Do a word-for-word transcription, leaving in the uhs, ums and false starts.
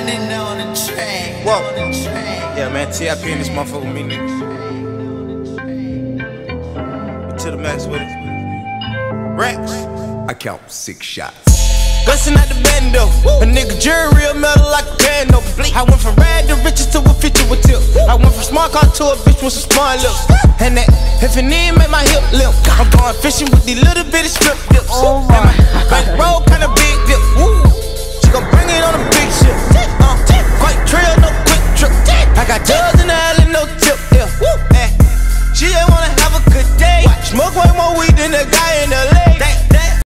Whoa. Yeah, man, T I P in this motherfucker with me, nigga. To the max with it. Rex. I count six shots. Gussin' out the bando. A nigga jury real metal like a bando. I went from rad to riches to a feature with tip. I went from smart car to a bitch with some smart lips. And that if it need make my hip limp. I'm going fishing with these little bitty strip dips. Oh my. Bankroll kinda big.